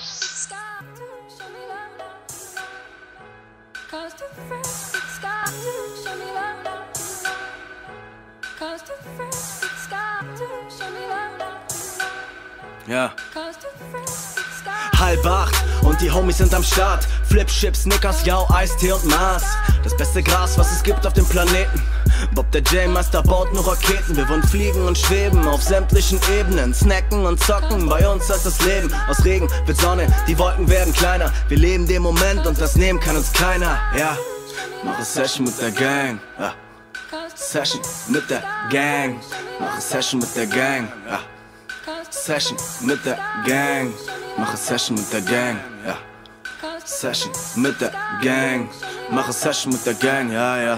Ja. 7:30 und die Homies sind am Start. Flipchips, Snickers, Yao, Eistee und Mars. Das beste Gras, was es gibt auf dem Planeten. Bob der J-Master baut nur Raketen. Wir wollen fliegen und schweben auf sämtlichen Ebenen. Snacken und zocken, bei uns heißt das Leben. Aus Regen wird Sonne, die Wolken werden kleiner. Wir leben den Moment und das nehmen kann uns keiner. Ja, mache Session mit der Gang. Ja. Session mit der Gang. Mache Session mit der Gang. Ja. Session mit der Gang. Mache Session mit der Gang. Ja. Session mit der Gang. Mache Session mit der Gang. Ja, ja.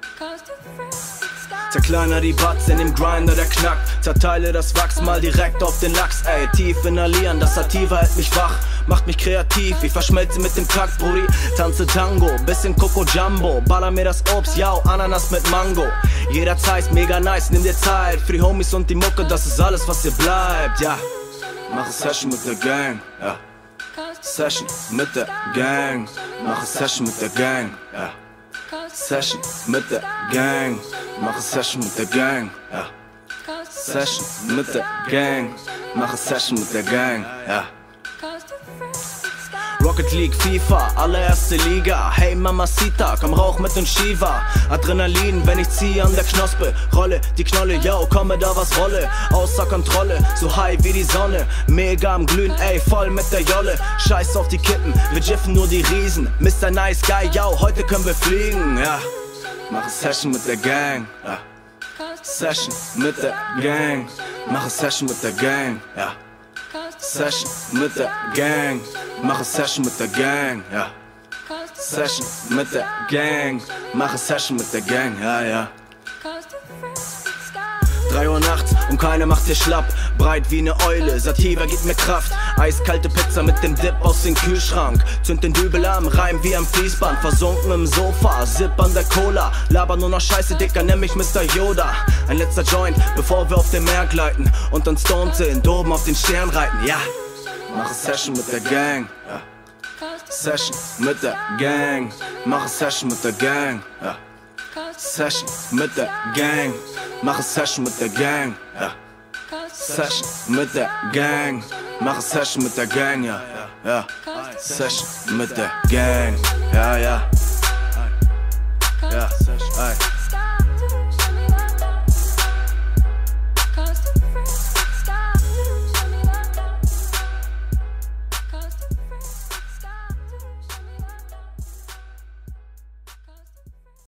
Zerkleiner die Batz in dem Grinder, der knackt. Zerteile das Wachs mal direkt auf den Lachs, ey. Tief inhalieren, das Sativa hält mich wach. Macht mich kreativ, ich verschmelze mit dem Takt, Brudi. Tanze Tango, bisschen Coco Jumbo. Baller mir das Obst, Yao, Ananas mit Mango. Jeder Zeit, mega nice, nimm dir Zeit. Für die Homies und die Mucke, das ist alles, was dir bleibt, ja. Mache Session mit der Gang, ja. Session mit der Gang. Mache Session mit der Gang, ja. Session mit der Gang. Mache Session mit der Gang, ja. Session mit der Gang. Mache Session mit der Gang, ja. Rocket League, FIFA, allererste Liga. Hey Mamacita, komm rauch mit und Shiva. Adrenalin, wenn ich ziehe an der Knospe. Rolle die Knolle, yo, komme da was rolle. Außer Kontrolle, so high wie die Sonne. Mega am Glühen, ey, voll mit der Jolle. Scheiß auf die Kippen, wir jiffen nur die Riesen. Mr. Nice Guy, yo, heute können wir fliegen, ja. Mache Session mit der Gang, ja. Session mit der Gang. Mache Session mit der Gang, ja. Session mit der Gang. Mache Session mit der Gang, ja. Session mit der Gang. Mache Session mit der Gang, ja, ja. 3 Uhr nachts und keiner macht dir schlapp. Breit wie ne Eule, Sativa gibt mir Kraft. Eiskalte Pizza mit dem Dip aus dem Kühlschrank. Zünd den Dübel am Reim wie am Fließband. Versunken im Sofa, Sip an der Cola. Laber nur noch Scheiße, Dicker, nenn mich Mr. Yoda. Ein letzter Joint, bevor wir auf dem Meer gleiten. Und dann stoned sind, oben auf den Stern reiten, ja. Mache Session mit der Gang, ja. Session mit der Gang. Mache Session mit der Gang, ja. Session mit der Gang. Mache Session mit der Gang, ja. Session mit der Gang. Mache Session mit der Gang, ja, ja. Session mit der Gang, ja, ja. Ja, ey.